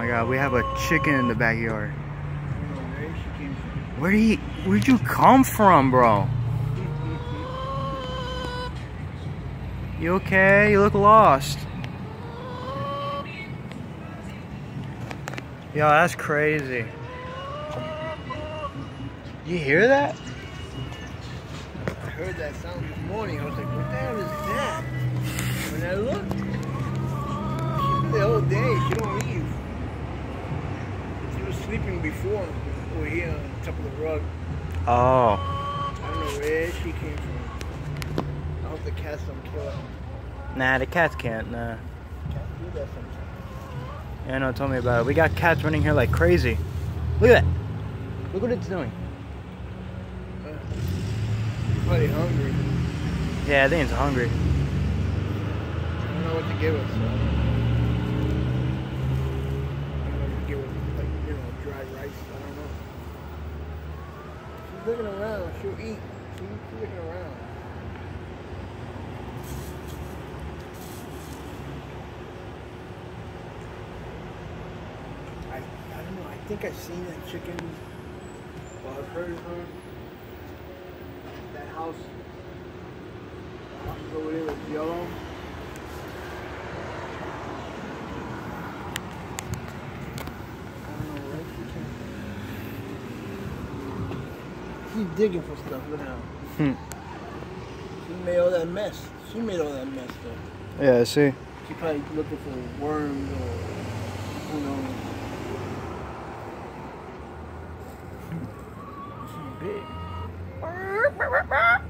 God, we have a chicken in the backyard. I don't know where she came from. Where'd you come from, bro? You okay? You look lost. Yo, that's crazy. You hear that? I heard that sound this morning. I was like, what the hell is that? When I looked, she's been the whole day. She don't leave. She was sleeping before over here on top of the rug. Oh. I don't know where she came from. I hope the cats don't kill her. Nah, the cats can't, nah. Cats do that sometimes. Yeah, no, tell me about it. We got cats running here like crazy. Look at that. Look what it's doing. Probably hungry. Yeah, I think it's hungry. I don't know what to give us. So. I don't know what to give us, like, dry rice. I don't know. She's looking around. She'll eat. She's looking around. I don't know. I think I've seen that chicken. Well, I've heard her. That house over there was yellow. I don't know where she came from. She's digging for stuff. Look at her. She made all that mess. She made all that mess though. Yeah, I see. She's probably looking for worms or who knows. She's big.